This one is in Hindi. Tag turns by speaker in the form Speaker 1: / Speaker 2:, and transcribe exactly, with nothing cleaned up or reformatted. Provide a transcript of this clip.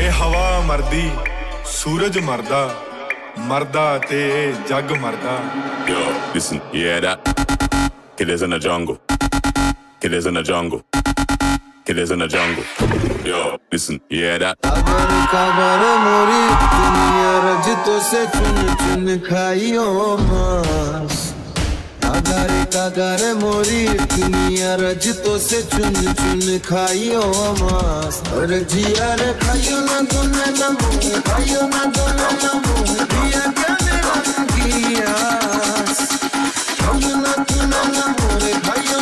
Speaker 1: हवा मरदी सूरज मरदा मरदा ते जग मरदा.
Speaker 2: Yo, listen, you hear that? Killers in the jungle. Killers in the jungle. Killers in the jungle. Yo, listen, you hear that?
Speaker 3: काबर काबर मोरी दुनिया रजतों से चुन चुन खाइयो मांस. कागर कागर मोरी दुनिया रजतों से चुन चुन खाइयो मांस. और जिया रे खाइयो ना तुमने नमो, खाइयो ना तुमने नमो, दिया क्या मेरा कियास. खाइयो ना तुमने नमो रे खाइयो